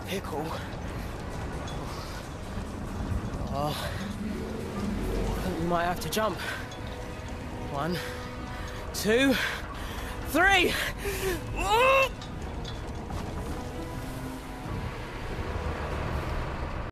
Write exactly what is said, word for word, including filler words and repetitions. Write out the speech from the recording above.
pickle. Oh. We might have to jump. One, two, three!